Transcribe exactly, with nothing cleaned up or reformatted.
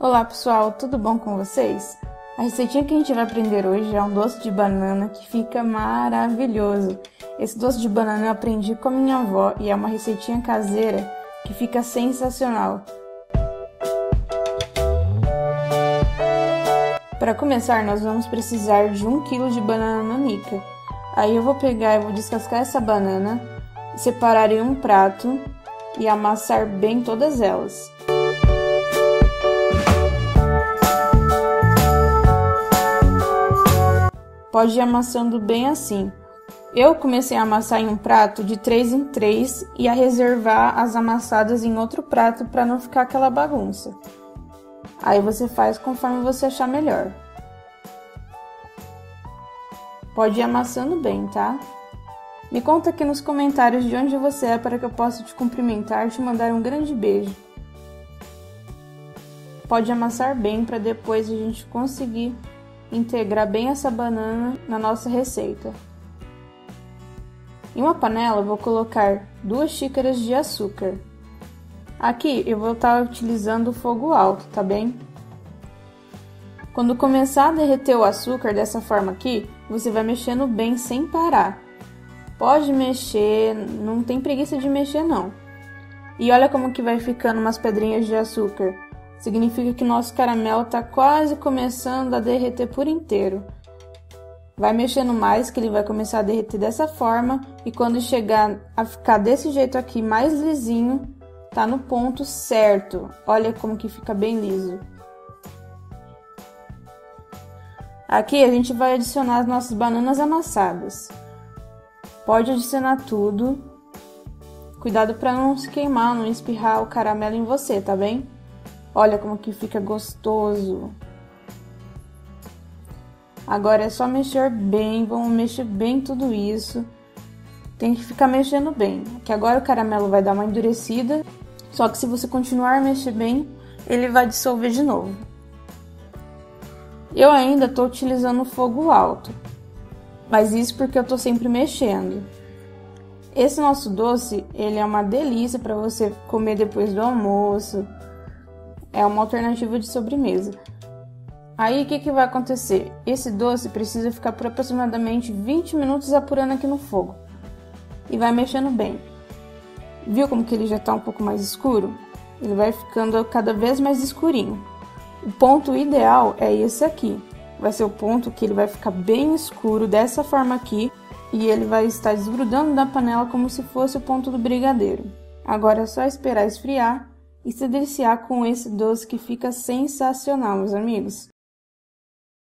Olá pessoal, tudo bom com vocês? A receitinha que a gente vai aprender hoje é um doce de banana que fica maravilhoso. Esse doce de banana eu aprendi com a minha avó e é uma receitinha caseira que fica sensacional. Para começar, nós vamos precisar de um quilo de banana nanica. Aí eu vou pegar e vou descascar essa banana, separar em um prato e amassar bem todas elas. Pode ir amassando bem assim. Eu comecei a amassar em um prato de três em três e a reservar as amassadas em outro prato para não ficar aquela bagunça. Aí você faz conforme você achar melhor. Pode ir amassando bem, tá? Me conta aqui nos comentários de onde você é para que eu possa te cumprimentar e te mandar um grande beijo. Pode amassar bem para depois a gente conseguir integrar bem essa banana na nossa receita. Em uma panela eu vou colocar duas xícaras de açúcar. Aqui eu vou estar utilizando o fogo alto, tá bem? Quando começar a derreter o açúcar dessa forma aqui, você vai mexendo bem sem parar. Pode mexer, não tem preguiça de mexer não. E olha como que vai ficando umas pedrinhas de açúcar. Significa que nosso caramelo está quase começando a derreter por inteiro. Vai mexendo mais que ele vai começar a derreter dessa forma e quando chegar a ficar desse jeito aqui mais lisinho, tá no ponto certo. Olha como que fica bem liso. Aqui a gente vai adicionar as nossas bananas amassadas. Pode adicionar tudo. Cuidado para não se queimar, não espirrar o caramelo em você, tá bem? Olha como que fica gostoso. Agora é só mexer bem, vamos mexer bem tudo isso. Tem que ficar mexendo bem, que agora o caramelo vai dar uma endurecida. Só que se você continuar a mexer bem, ele vai dissolver de novo. Eu ainda estou utilizando o fogo alto, mas isso porque eu estou sempre mexendo. Esse nosso doce, ele é uma delícia para você comer depois do almoço. É uma alternativa de sobremesa. Aí o que, que vai acontecer? Esse doce precisa ficar por aproximadamente vinte minutos apurando aqui no fogo. E vai mexendo bem. Viu como que ele já está um pouco mais escuro? Ele vai ficando cada vez mais escurinho. O ponto ideal é esse aqui. Vai ser o ponto que ele vai ficar bem escuro dessa forma aqui. E ele vai estar desgrudando da panela como se fosse o ponto do brigadeiro. Agora é só esperar esfriar e se deliciar com esse doce que fica sensacional, meus amigos.